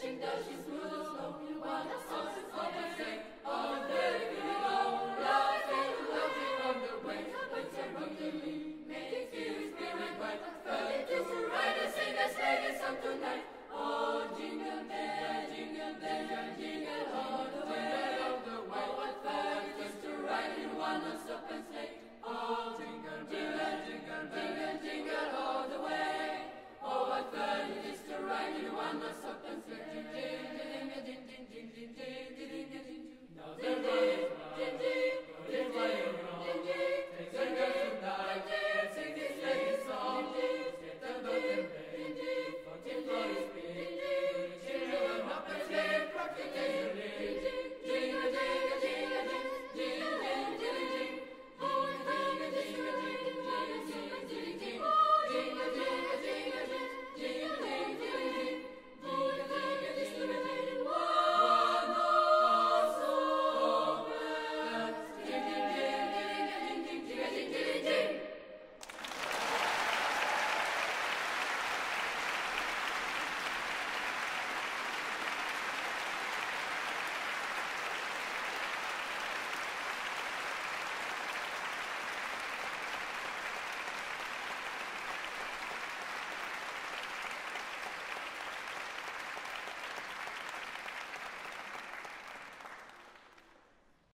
dashing, dashing through the snow. While the horses hop and sing, all day we go, laughing, laughing on the way. Winds are rocking, making spirit bright. But it is to ride and sing a sleigh song tonight. Oh, jingle bell, jingle all the way. Oh, what fun it is to ride in one non-stop and sleigh. Oh, jingle, jingle, jingle, jingle, jingle all the way. Oh, what fun it is to ride in one non-stop and sleigh. Ding, ding, ding, ding, ding, ding, ding, ding.